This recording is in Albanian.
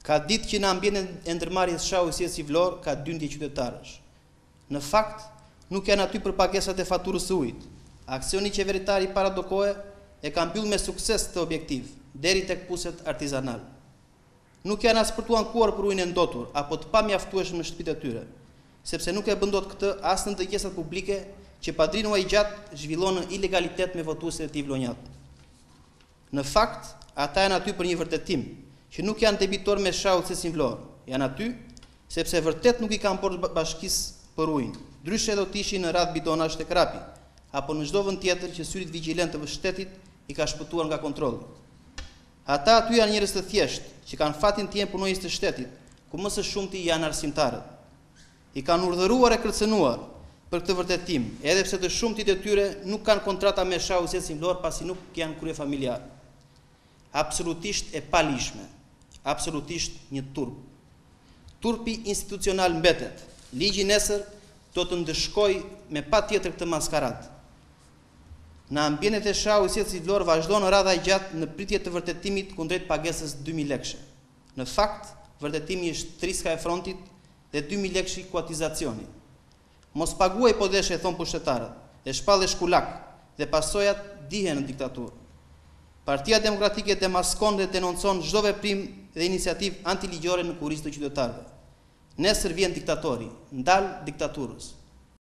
Ka ditë që në ambientin e ndërmarrjes së SIS i Vlorë ka dyndje qytetarësh. Në fakt, nuk janë aty për pagesat e faturës së ujit. Aksioni qeveritar i paradokohe e ka mbyll me sukses të objektiv, deri tek puset artizanal. Nuk janë as për t'u ankuar për ujin e ndotur, apo të pamjaftueshëm në shtëpitë e tyre, sepse nuk e bën dot këtë as në dëgjesat publike që padrinua i gjatë zhvillon në ilegalitet me votuesit e tij vlonjat. Në fakt, ata janë aty për një vërtetim, që nuk janë debitor me shau SIS në Vlorë. Janë aty sepse vërtet nuk i kanë borxh bashkisë për ujin. Ndryshe do të ishin në radh bidonash tek Rapi, apo në çdo vend tjetër që syrit vigjilent të shtetit i ka shpëtuar nga kontrolli. Ata aty janë njerëz të thjeshtë, që kanë fatin të jenë punonjës të shtetit, ku më së shumti janë arsimtarët. I kanë urdhëruar e kërcënuar për këtë vërtetim, edhe pse të shumtit e tyre nuk kanë kontrata me shau SIS në Vlorë pasi nuk janë kryefamiljar. Absolutisht e palishme, absolutisht një turp. Turpi institucional mbetet. Ligji nesër do të ndëshkoj me patjetër këtë maskarat. Në ambientet e shau SIS i Vlorë vazhdon radha e gjatë në pritje të vërtetimit kundrejt pagesës 2000 lekëshe. Në fakt, vërtetimi është triska e frontit dhe 2000 lekësh kuatizacioni. Mos paguaj po deshe, thon pushtetarët, e shpallë shkulak dhe pasojat dihen në diktaturë. Partia Demokratike demaskon dhe denoncon çdo veprim dhe iniciativë antiligjore në kurriz të qytetarëve. Nesër vjen diktatori, ndal diktaturës.